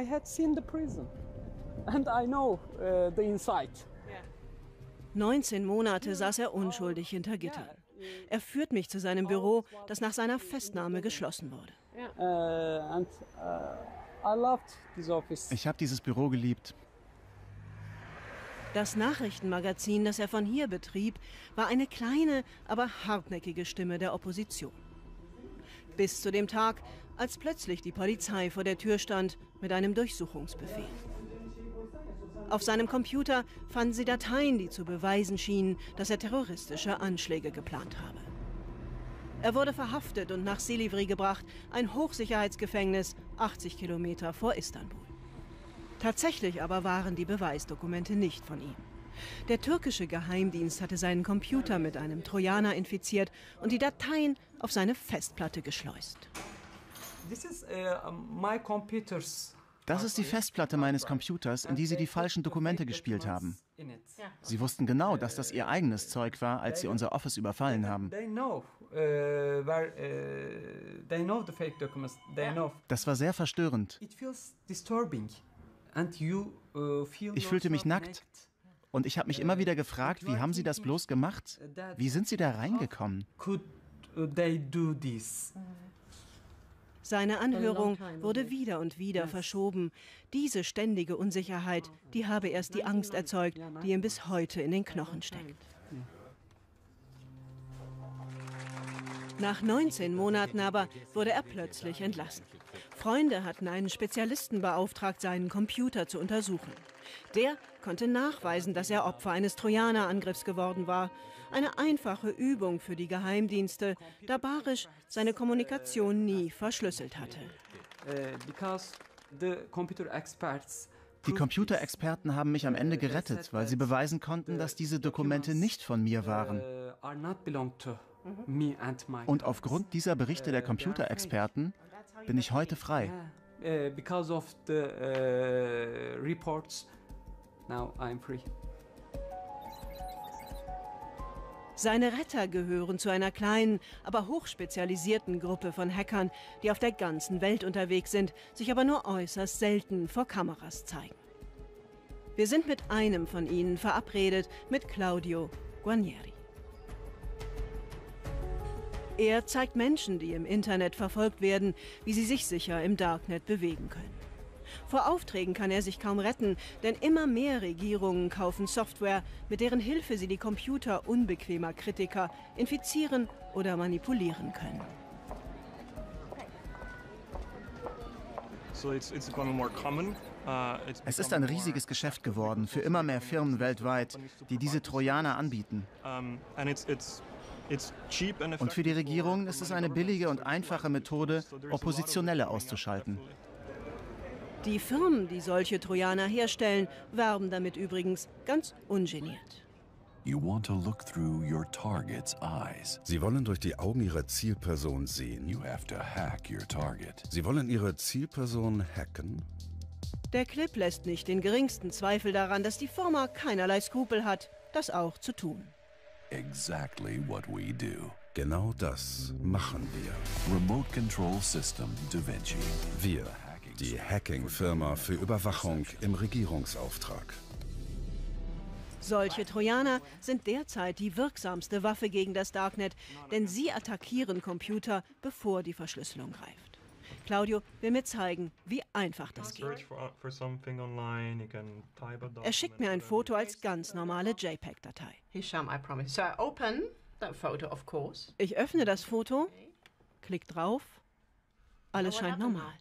neunzehn Monate saß er unschuldig hinter Gittern. Er führt mich zu seinem Büro, das nach seiner Festnahme geschlossen wurde. Ich habe dieses Büro geliebt. Das Nachrichtenmagazin, das er von hier betrieb, war eine kleine, aber hartnäckige Stimme der Opposition. Bis zu dem Tag, als plötzlich die Polizei vor der Tür stand mit einem Durchsuchungsbefehl. Auf seinem Computer fanden sie Dateien, die zu beweisen schienen, dass er terroristische Anschläge geplant habe. Er wurde verhaftet und nach Silivri gebracht, ein Hochsicherheitsgefängnis achtzig Kilometer vor Istanbul. Tatsächlich aber waren die Beweisdokumente nicht von ihm. Der türkische Geheimdienst hatte seinen Computer mit einem Trojaner infiziert und die Dateien auf seine Festplatte geschleust. This is, uh, my computers. Das ist die Festplatte meines Computers, in die sie die falschen Dokumente gespielt haben. Sie wussten genau, dass das ihr eigenes Zeug war, als sie unser Office überfallen haben. Das war sehr verstörend. Ich fühlte mich nackt und ich habe mich immer wieder gefragt, wie haben sie das bloß gemacht? Wie sind sie da reingekommen? Seine Anhörung wurde wieder und wieder verschoben. Diese ständige Unsicherheit, die habe erst die Angst erzeugt, die ihm bis heute in den Knochen steckt. Nach neunzehn Monaten aber wurde er plötzlich entlassen. Freunde hatten einen Spezialisten beauftragt, seinen Computer zu untersuchen. Der konnte nachweisen, dass er Opfer eines Trojanerangriffs geworden war. Eine einfache Übung für die Geheimdienste, da Barisch seine Kommunikation nie verschlüsselt hatte. Die Computerexperten haben mich am Ende gerettet, weil sie beweisen konnten, dass diese Dokumente nicht von mir waren. Und aufgrund dieser Berichte der Computerexperten bin ich heute frei. Because of the uh, reports, now I'm free. Seine Retter gehören zu einer kleinen, aber hochspezialisierten Gruppe von Hackern, die auf der ganzen Welt unterwegs sind, sich aber nur äußerst selten vor Kameras zeigen. Wir sind mit einem von ihnen verabredet, mit Claudio Guarnieri. Er zeigt Menschen, die im Internet verfolgt werden, wie sie sich sicher im Darknet bewegen können. Vor Aufträgen kann er sich kaum retten, denn immer mehr Regierungen kaufen Software, mit deren Hilfe sie die Computer unbequemer Kritiker infizieren oder manipulieren können. Es ist ein riesiges Geschäft geworden für immer mehr Firmen weltweit, die diese Trojaner anbieten. Und für die Regierungen ist es eine billige und einfache Methode, Oppositionelle auszuschalten. Die Firmen, die solche Trojaner herstellen, werben damit übrigens ganz ungeniert. You want to look through your target's eyes. Sie wollen durch die Augen ihrer Zielperson sehen. You have to hack your target. Sie wollen ihre Zielperson hacken? Der Clip lässt nicht den geringsten Zweifel daran, dass die Firma keinerlei Skrupel hat, das auch zu tun. Exactly what we do. Genau das machen wir. Remote Control System Da Vinci. Wir, die Hacking-Firma für Überwachung im Regierungsauftrag. Solche Trojaner sind derzeit die wirksamste Waffe gegen das Darknet, denn sie attackieren Computer, bevor die Verschlüsselung greift. Claudio will mir zeigen, wie einfach das geht. Er schickt mir ein Foto als ganz normale JPEG-Datei. Hisham, I promise. So open that photo, of course. Ich öffne das Foto, klick drauf, alles scheint normal.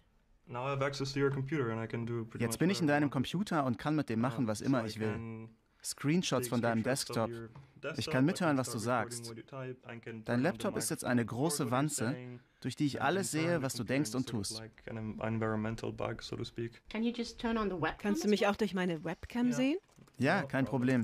Jetzt bin ich in deinem Computer und kann mit dem machen, was immer ich will. Screenshots von deinem Desktop. Ich kann mithören, was du sagst. Dein Laptop ist jetzt eine große Wanze, durch die ich alles sehe, was du denkst und tust. Kannst du mich auch durch meine Webcam sehen? Ja, kein Problem.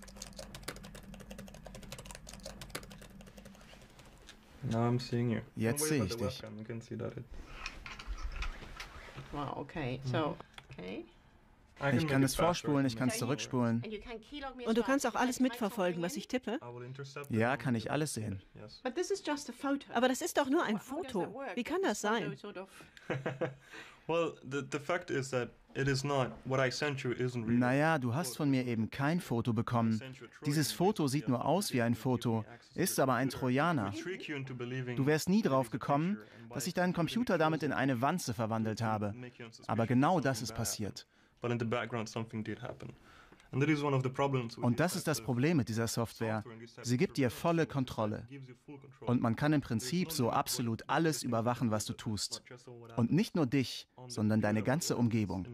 Jetzt sehe ich dich. Wow, okay. So, okay. Ich kann es vorspulen, ich kann es zurückspulen. Und du kannst auch alles mitverfolgen, was ich tippe? Ja, kann ich alles sehen. Aber das ist doch nur ein Foto. Wie kann das sein? Naja, du hast von mir eben kein Foto bekommen. Dieses Foto sieht nur aus wie ein Foto, ist aber ein Trojaner. Du wärst nie drauf gekommen, dass ich deinen Computer damit in eine Wanze verwandelt habe. Aber genau das ist passiert. Und das ist das Problem mit dieser Software. Sie gibt dir volle Kontrolle. Und man kann im Prinzip so absolut alles überwachen, was du tust. Und nicht nur dich, sondern deine ganze Umgebung.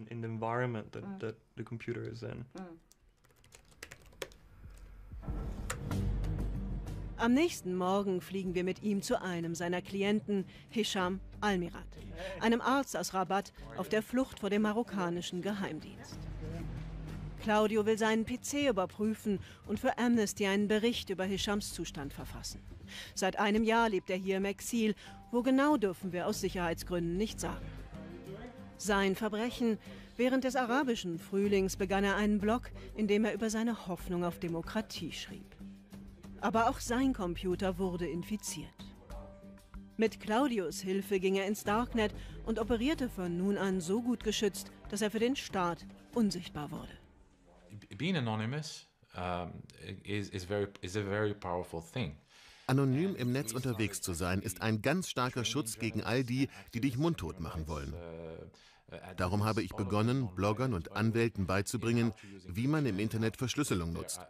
Am nächsten Morgen fliegen wir mit ihm zu einem seiner Klienten, Hisham Almirat, einem Arzt aus Rabat auf der Flucht vor dem marokkanischen Geheimdienst. Claudio will seinen P C überprüfen und für Amnesty einen Bericht über Hishams Zustand verfassen. Seit einem Jahr lebt er hier im Exil, wo genau dürfen wir aus Sicherheitsgründen nicht sagen. Sein Verbrechen: Während des arabischen Frühlings begann er einen Blog, in dem er über seine Hoffnung auf Demokratie schrieb. Aber auch sein Computer wurde infiziert. Mit Claudios Hilfe ging er ins Darknet und operierte von nun an so gut geschützt, dass er für den Staat unsichtbar wurde. Being anonymous um, is, is, very, is a very powerful thing. Anonym im Netz unterwegs zu sein, ist ein ganz starker Schutz gegen all die, die dich mundtot machen wollen. Darum habe ich begonnen, Bloggern und Anwälten beizubringen, wie man im Internet Verschlüsselung nutzt.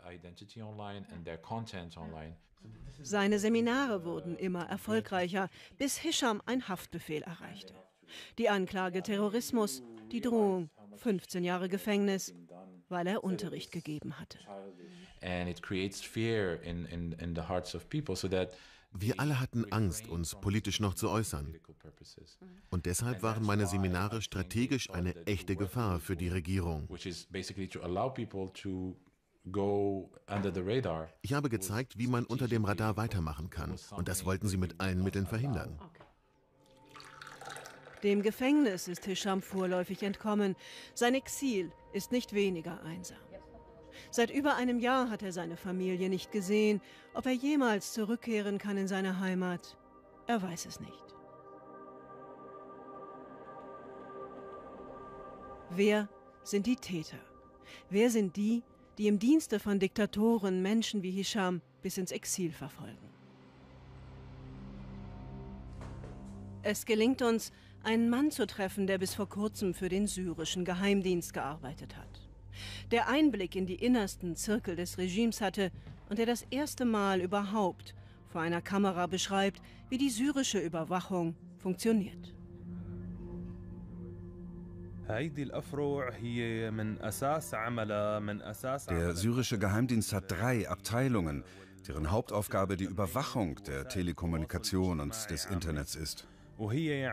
Seine Seminare wurden immer erfolgreicher, bis Hisham ein Haftbefehl erreichte. Die Anklage Terrorismus, die Drohung fünfzehn Jahre Gefängnis, weil er Unterricht gegeben hatte. Wir alle hatten Angst, uns politisch noch zu äußern. Und deshalb waren meine Seminare strategisch eine echte Gefahr für die Regierung. Ich habe gezeigt, wie man unter dem Radar weitermachen kann. Und das wollten sie mit allen Mitteln verhindern. Dem Gefängnis ist Hisham vorläufig entkommen. Sein Exil ist nicht weniger einsam. Seit über einem Jahr hat er seine Familie nicht gesehen. Ob er jemals zurückkehren kann in seine Heimat, er weiß es nicht. Wer sind die Täter? Wer sind die, die im Dienste von Diktatoren Menschen wie Hisham bis ins Exil verfolgen? Es gelingt uns, einen Mann zu treffen, der bis vor kurzem für den syrischen Geheimdienst gearbeitet hat. Der Einblick in die innersten Zirkel des Regimes hatte und der das erste Mal überhaupt vor einer Kamera beschreibt, wie die syrische Überwachung funktioniert. Der syrische Geheimdienst hat drei Abteilungen, deren Hauptaufgabe die Überwachung der Telekommunikation und des Internets ist. Ihr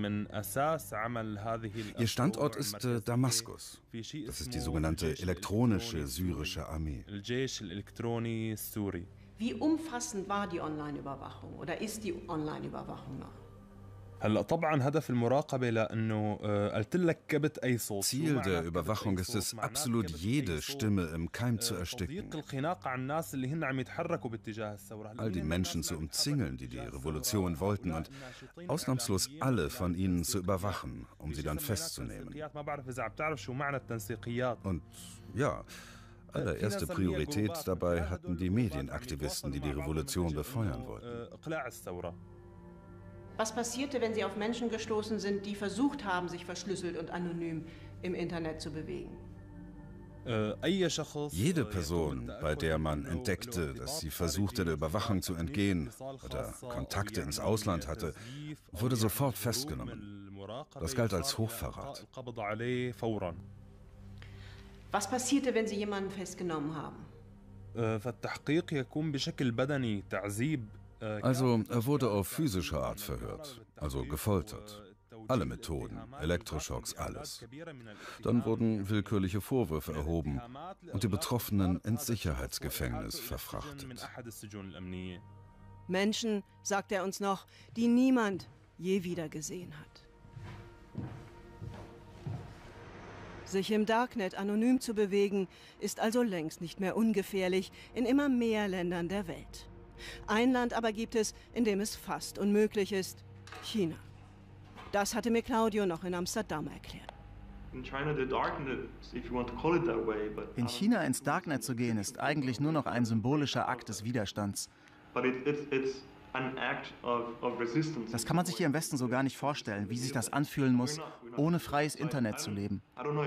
Standort ist äh, Damaskus. Das ist die sogenannte elektronische syrische Armee. Wie umfassend war die Online-Überwachung oder ist die Online-Überwachung noch? Ziel der Überwachung ist es, absolut jede Stimme im Keim zu ersticken. All die Menschen zu umzingeln, die die Revolution wollten, und ausnahmslos alle von ihnen zu überwachen, um sie dann festzunehmen. Und ja, allererste Priorität dabei hatten die Medienaktivisten, die die Revolution befeuern wollten. Was passierte, wenn Sie auf Menschen gestoßen sind, die versucht haben, sich verschlüsselt und anonym im Internet zu bewegen? Jede Person, bei der man entdeckte, dass sie versuchte, der Überwachung zu entgehen oder Kontakte ins Ausland hatte, wurde sofort festgenommen. Das galt als Hochverrat. Was passierte, wenn Sie jemanden festgenommen haben? Also, er wurde auf physische Art verhört, also gefoltert. Alle Methoden, Elektroschocks, alles. Dann wurden willkürliche Vorwürfe erhoben und die Betroffenen ins Sicherheitsgefängnis verfrachtet. Menschen, sagt er uns noch, die niemand je wieder gesehen hat. Sich im Darknet anonym zu bewegen, ist also längst nicht mehr ungefährlich in immer mehr Ländern der Welt. Ein Land aber gibt es, in dem es fast unmöglich ist: China. Das hatte mir Claudio noch in Amsterdam erklärt. In China ins Darknet zu gehen, ist eigentlich nur noch ein symbolischer Akt des Widerstands. Das kann man sich hier im Westen so gar nicht vorstellen, wie sich das anfühlen muss, ohne freies Internet zu leben.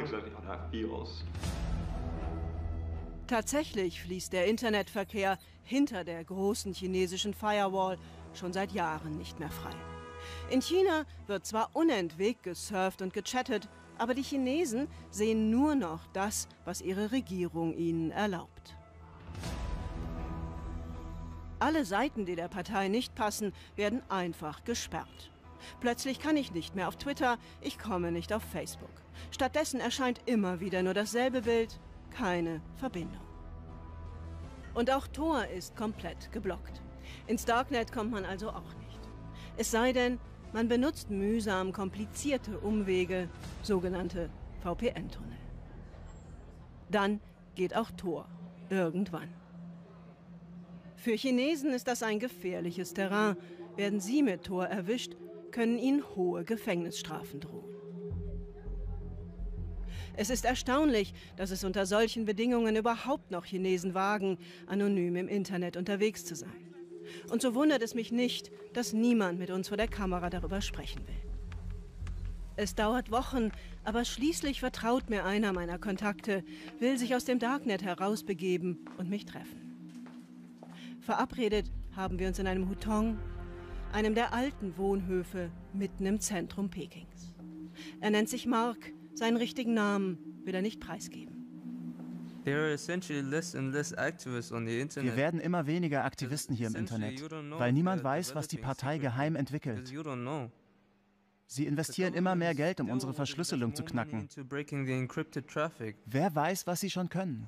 Tatsächlich fließt der Internetverkehr hinter der großen chinesischen Firewall schon seit Jahren nicht mehr frei. In China wird zwar unentwegt gesurft und gechattet, aber die Chinesen sehen nur noch das, was ihre Regierung ihnen erlaubt. Alle Seiten, die der Partei nicht passen, werden einfach gesperrt. Plötzlich kann ich nicht mehr auf Twitter, ich komme nicht auf Facebook. Stattdessen erscheint immer wieder nur dasselbe Bild, keine Verbindung. Und auch Tor ist komplett geblockt. Ins Darknet kommt man also auch nicht. Es sei denn, man benutzt mühsam komplizierte Umwege, sogenannte V P N-Tunnel. Dann geht auch Tor irgendwann. Für Chinesen ist das ein gefährliches Terrain. Werden sie mit Tor erwischt, können ihnen hohe Gefängnisstrafen drohen. Es ist erstaunlich, dass es unter solchen Bedingungen überhaupt noch Chinesen wagen, anonym im Internet unterwegs zu sein. Und so wundert es mich nicht, dass niemand mit uns vor der Kamera darüber sprechen will. Es dauert Wochen, aber schließlich vertraut mir einer meiner Kontakte, will sich aus dem Darknet herausbegeben und mich treffen. Verabredet haben wir uns in einem Hutong, einem der alten Wohnhöfe mitten im Zentrum Pekings. Er nennt sich Mark, seinen richtigen Namen will er nicht preisgeben. Wir werden immer weniger Aktivisten hier im Internet, weil niemand weiß, was die Partei geheim entwickelt. Sie investieren immer mehr Geld, um unsere Verschlüsselung zu knacken. Wer weiß, was sie schon können?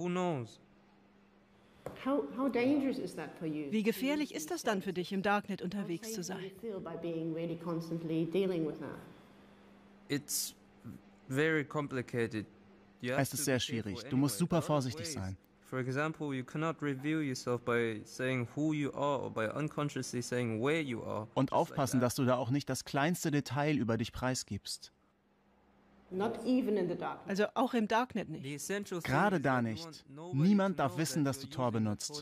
Wie gefährlich ist das dann für dich, im Darknet unterwegs zu sein? Es ist sehr schwierig. Du musst super vorsichtig sein. For example, you cannot reveal yourself by saying who you are or by unconsciously saying where you are. Und aufpassen, dass du da auch nicht das kleinste Detail über dich preisgibst. Also auch im Darknet nicht. Gerade da nicht. Niemand darf wissen, dass du Tor benutzt.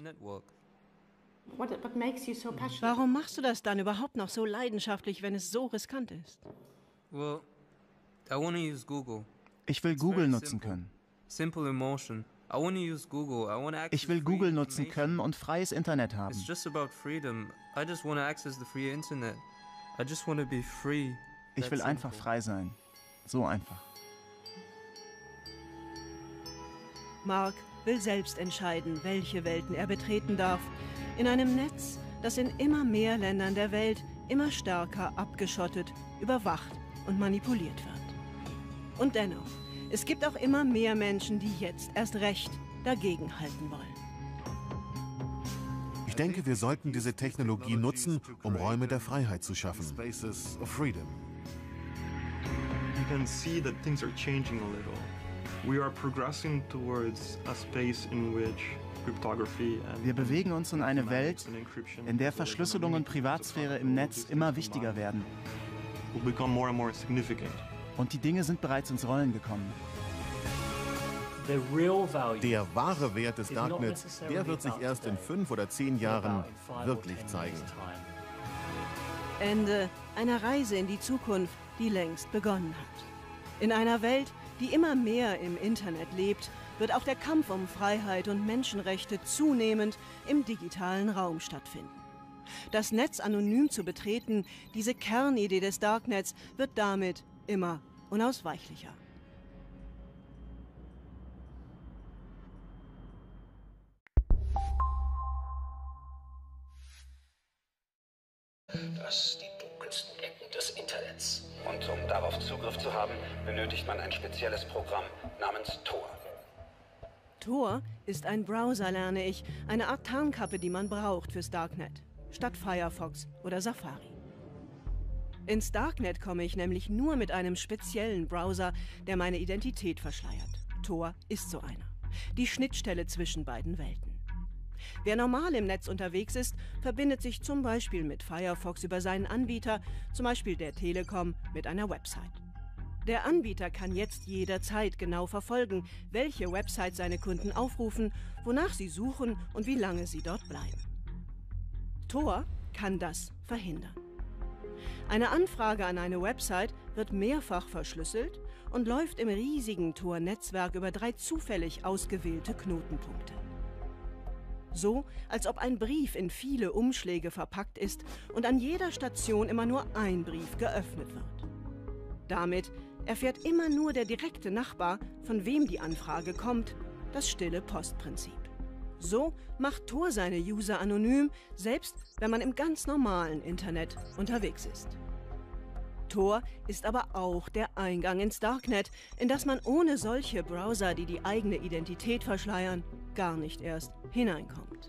Warum machst du das dann überhaupt noch so leidenschaftlich, wenn es so riskant ist? Well, I want to use Google. Ich will Google nutzen können. Simple emotion. I want to use Google. I want to access Ich will Google nutzen können und freies Internet haben. It's just about freedom. I just want to access the free internet. I just want to be free. Ich will einfach frei sein. So einfach. Mark will selbst entscheiden, welche Welten er betreten darf. In einem Netz, das in immer mehr Ländern der Welt immer stärker abgeschottet, überwacht und manipuliert wird. Und dennoch, es gibt auch immer mehr Menschen, die jetzt erst recht dagegenhalten wollen. Ich denke, wir sollten diese Technologie nutzen, um Räume der Freiheit zu schaffen. You can see that things are changing a little. We are progressing towards a space in which cryptography and Wir bewegen uns in eine Welt, in der Verschlüsselung und Privatsphäre im Netz immer wichtiger werden. will become more and more significant. Und die Dinge sind bereits ins Rollen gekommen. Der wahre Wert des Darknets, der wird sich erst in fünf oder zehn Jahren wirklich zeigen. Ende einer Reise in die Zukunft, die längst begonnen hat. In einer Welt, die immer mehr im Internet lebt, wird auch der Kampf um Freiheit und Menschenrechte zunehmend im digitalen Raum stattfinden. Das Netz anonym zu betreten, diese Kernidee des Darknets, wird damit immer unausweichlicher. Das die dunkelsten Ecken des Internets. Und um darauf Zugriff zu haben, benötigt man ein spezielles Programm namens Tor. Tor ist ein Browser, lerne ich, eine Art Tarnkappe, die man braucht fürs Darknet, statt Firefox oder Safari. Ins Darknet komme ich nämlich nur mit einem speziellen Browser, der meine Identität verschleiert. Tor ist so einer. Die Schnittstelle zwischen beiden Welten. Wer normal im Netz unterwegs ist, verbindet sich zum Beispiel mit Firefox über seinen Anbieter, zum Beispiel der Telekom, mit einer Website. Der Anbieter kann jetzt jederzeit genau verfolgen, welche Website seine Kunden aufrufen, wonach sie suchen und wie lange sie dort bleiben. Tor kann das verhindern. Eine Anfrage an eine Website wird mehrfach verschlüsselt und läuft im riesigen Tor-Netzwerk über drei zufällig ausgewählte Knotenpunkte. So, als ob ein Brief in viele Umschläge verpackt ist und an jeder Station immer nur ein Brief geöffnet wird. Damit erfährt immer nur der direkte Nachbar, von wem die Anfrage kommt, das stille Postprinzip. So macht Tor seine User anonym, selbst wenn man im ganz normalen Internet unterwegs ist. Tor ist aber auch der Eingang ins Darknet, in das man ohne solche Browser, die die eigene Identität verschleiern, gar nicht erst hineinkommt.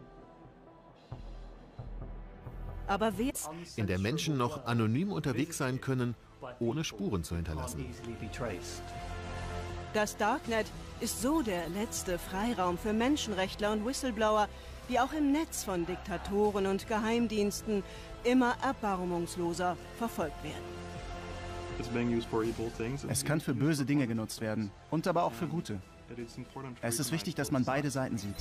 Aber wer in der Menschen noch anonym unterwegs sein können, ohne Spuren zu hinterlassen. Das Darknet ist so der letzte Freiraum für Menschenrechtler und Whistleblower, die auch im Netz von Diktatoren und Geheimdiensten immer erbarmungsloser verfolgt werden. Es kann für böse Dinge genutzt werden und aber auch für gute. Es ist wichtig, dass man beide Seiten sieht.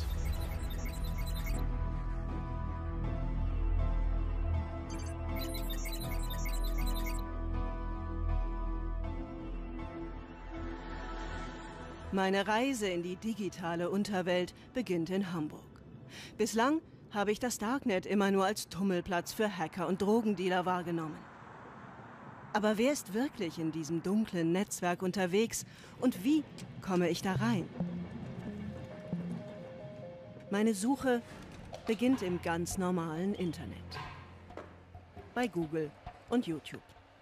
Meine Reise in die digitale Unterwelt beginnt in Hamburg. Bislang habe ich das Darknet immer nur als Tummelplatz für Hacker und Drogendealer wahrgenommen. Aber wer ist wirklich in diesem dunklen Netzwerk unterwegs und wie komme ich da rein? Meine Suche beginnt im ganz normalen Internet. Bei Google und YouTube.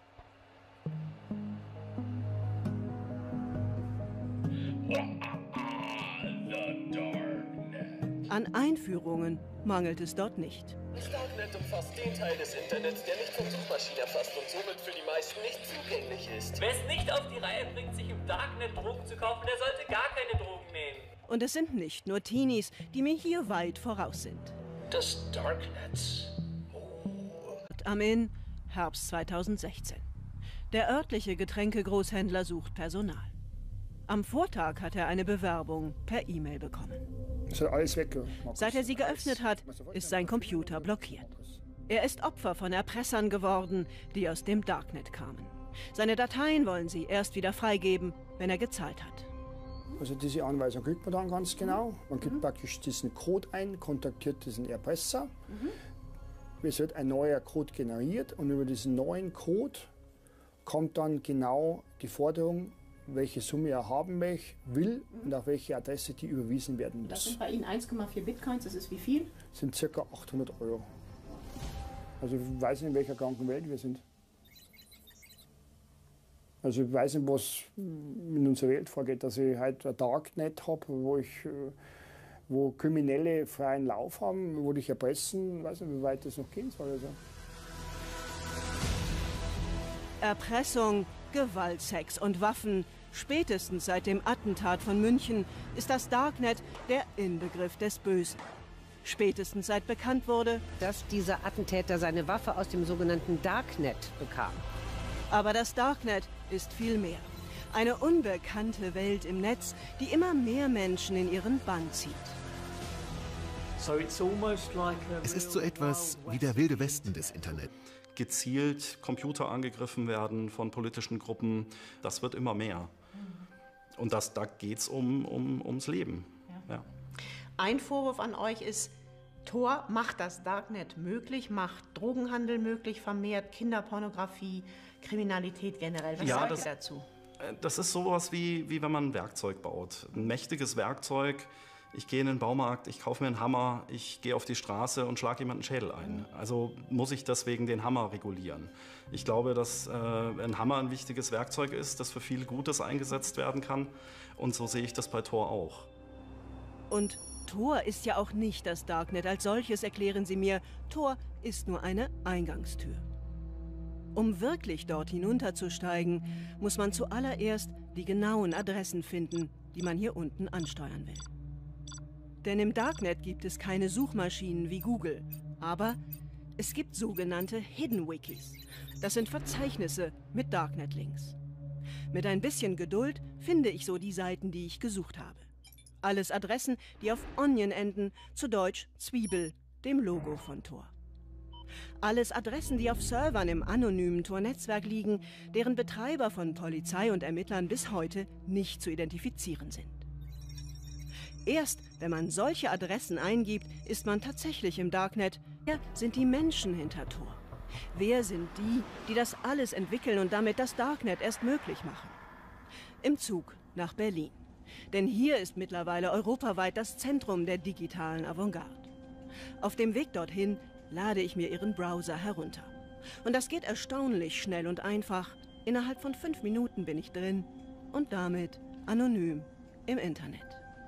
An Einführungen mangelt es dort nicht. Das Darknet umfasst den Teil des Internets, der nicht von Suchmaschinen erfasst und somit für die meisten nicht zugänglich ist. Wer es nicht auf die Reihe bringt, sich im Darknet Drogen zu kaufen, der sollte gar keine Drogen nehmen. Und es sind nicht nur Teenies, die mir hier weit voraus sind. Das Darknet. Oh. Am Inn, Herbst zweitausendsechzehn. Der örtliche Getränkegroßhändler sucht Personal. Am Vortag hat er eine Bewerbung per E-Mail bekommen. Das hat alles weg. Seit er sie geöffnet hat, ist sein Computer blockiert. Er ist Opfer von Erpressern geworden, die aus dem Darknet kamen. Seine Dateien wollen sie erst wieder freigeben, wenn er gezahlt hat. Also diese Anweisung kriegt man dann ganz genau. Man gibt mhm. praktisch diesen Code ein, kontaktiert diesen Erpresser. Mhm. Es wird ein neuer Code generiert und über diesen neuen Code kommt dann genau die Forderung, welche Summe er haben will und auf welche Adresse die überwiesen werden muss. Das sind bei Ihnen eins Komma vier Bitcoins, das ist wie viel? Das sind ca. achthundert Euro. Also ich weiß nicht, in welcher kranken Welt wir sind. Also ich weiß nicht, was in unserer Welt vorgeht, dass ich halt ein Darknet habe, wo ich, wo Kriminelle freien Lauf haben, wo dich erpressen, ich weiß nicht, wie weit das noch gehen soll. Also. Erpressung, Gewalt, Sex und Waffen. Spätestens seit dem Attentat von München ist das Darknet der Inbegriff des Bösen. Spätestens seit bekannt wurde, dass dieser Attentäter seine Waffe aus dem sogenannten Darknet bekam. Aber das Darknet ist viel mehr. Eine unbekannte Welt im Netz, die immer mehr Menschen in ihren Bann zieht. Es ist so etwas wie der wilde Westen des Internet. Gezielt Computer angegriffen werden von politischen Gruppen, das wird immer mehr. Und das, da geht es um, um, ums Leben. Ja. Ja. Ein Vorwurf an euch ist, Tor macht das Darknet möglich, macht Drogenhandel möglich, vermehrt Kinderpornografie, Kriminalität generell. Was ja, sagt das, ihr dazu? Das ist sowas wie, wie wenn man ein Werkzeug baut. Ein mächtiges Werkzeug. Ich gehe in den Baumarkt, ich kaufe mir einen Hammer, ich gehe auf die Straße und schlage jemanden Schädel ein. Also muss ich deswegen den Hammer regulieren. Ich glaube, dass äh, ein Hammer ein wichtiges Werkzeug ist, das für viel Gutes eingesetzt werden kann. Und so sehe ich das bei Tor auch. Und Tor ist ja auch nicht das Darknet als solches, erklären Sie mir. Tor ist nur eine Eingangstür. Um wirklich dort hinunterzusteigen, muss man zuallererst die genauen Adressen finden, die man hier unten ansteuern will. Denn im Darknet gibt es keine Suchmaschinen wie Google, aber es gibt sogenannte Hidden Wikis. Das sind Verzeichnisse mit Darknet-Links. Mit ein bisschen Geduld finde ich so die Seiten, die ich gesucht habe. Alles Adressen, die auf Onion enden, zu Deutsch Zwiebel, dem Logo von Tor. Alles Adressen, die auf Servern im anonymen Tor-Netzwerk liegen, deren Betreiber von Polizei und Ermittlern bis heute nicht zu identifizieren sind. Erst wenn man solche Adressen eingibt, ist man tatsächlich im Darknet. Wer sind die Menschen hinter Tor? Wer sind die, die das alles entwickeln und damit das Darknet erst möglich machen? Im Zug nach Berlin. Denn hier ist mittlerweile europaweit das Zentrum der digitalen Avantgarde. Auf dem Weg dorthin lade ich mir Ihren Browser herunter. Und das geht erstaunlich schnell und einfach. Innerhalb von fünf Minuten bin ich drin und damit anonym im Internet.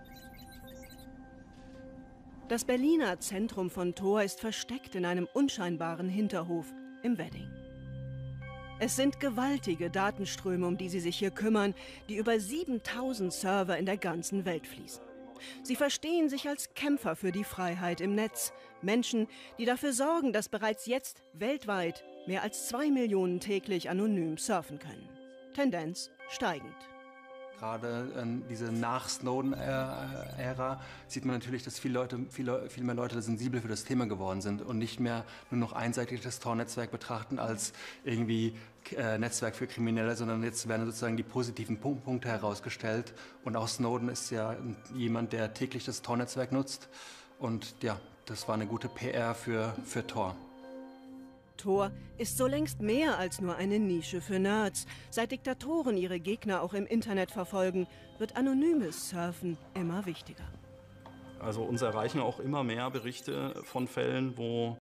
Das Berliner Zentrum von Tor ist versteckt in einem unscheinbaren Hinterhof im Wedding. Es sind gewaltige Datenströme, um die sie sich hier kümmern, die über siebentausend Server in der ganzen Welt fließen. Sie verstehen sich als Kämpfer für die Freiheit im Netz. Menschen, die dafür sorgen, dass bereits jetzt weltweit mehr als zwei Millionen täglich anonym surfen können. Tendenz steigend. Gerade in diese Nach-Snowden-Ära sieht man natürlich, dass viele Leute, viele, viel mehr Leute sensibel für das Thema geworden sind und nicht mehr nur noch einseitig das Tor-Netzwerk betrachten als irgendwie äh, Netzwerk für Kriminelle, sondern jetzt werden sozusagen die positiven Punkt, Punkte herausgestellt. Und auch Snowden ist ja jemand, der täglich das Tor-Netzwerk nutzt. Und ja, das war eine gute P R für, für Tor. Tor ist so längst mehr als nur eine Nische für Nerds. Seit Diktatoren ihre Gegner auch im Internet verfolgen, wird anonymes Surfen immer wichtiger. Also uns erreichen auch immer mehr Berichte von Fällen, wo